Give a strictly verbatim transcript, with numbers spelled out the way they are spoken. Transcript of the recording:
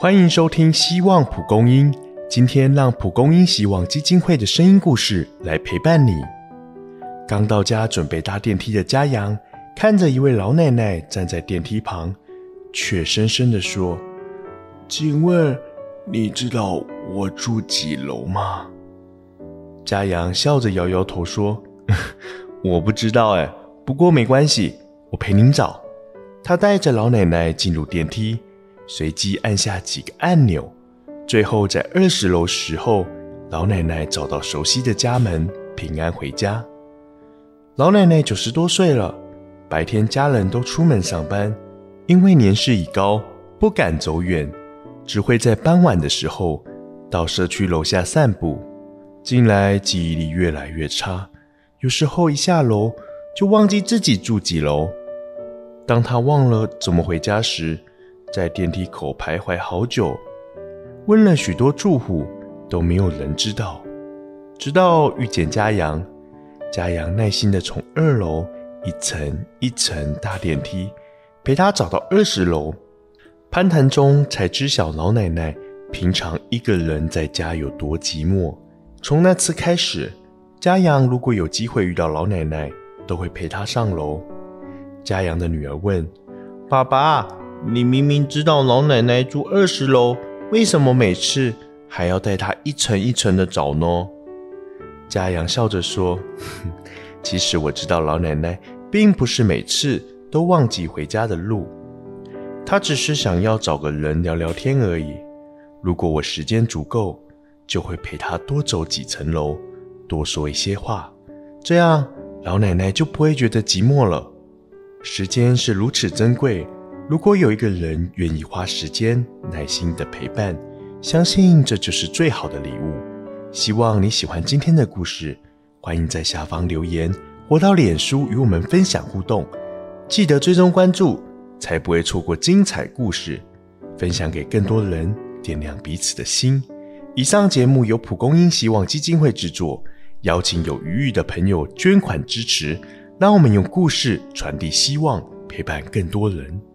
欢迎收听希望蒲公英，今天让蒲公英希望基金会的声音故事来陪伴你。刚到家准备搭电梯的家阳，看着一位老奶奶站在电梯旁，却深深地说：请问你知道我住几楼吗？家阳笑着摇摇头说：我不知道哎，不过没关系，我陪您找。他带着老奶奶进入电梯，随即按下几个按钮，最后在二十楼时候，老奶奶找到熟悉的家门，平安回家。老奶奶九十多岁了，白天家人都出门上班，因为年事已高，不敢走远，只会在傍晚的时候到社区楼下散步。近来记忆力越来越差，有时候一下楼就忘记自己住几楼。当她忘了怎么回家时，在电梯口徘徊好久，问了许多住户，都没有人知道。直到遇见家阳，家阳耐心地从二楼一层一层搭电梯，陪她找到二十楼。攀谈中才知晓老奶奶平常一个人在家有多寂寞。从那次开始，家阳如果有机会遇到老奶奶，都会陪她上楼。家阳的女儿问：爸爸，你明明知道老奶奶住二十楼，为什么每次还要带她一层一层的找呢？家阳笑着说：其实我知道老奶奶并不是每次都忘记回家的路，她只是想要找个人聊聊天而已。如果我时间足够，就会陪她多走几层楼，多说一些话，这样老奶奶就不会觉得寂寞了。时间是如此珍贵，如果有一个人愿意花时间耐心的陪伴，相信这就是最好的礼物。希望你喜欢今天的故事，欢迎在下方留言或到脸书与我们分享互动。记得追踪关注，才不会错过精彩故事，分享给更多人，点亮彼此的心。以上节目由蒲公英希望基金会制作，邀请有余裕的朋友捐款支持，让我们用故事传递希望，陪伴更多人。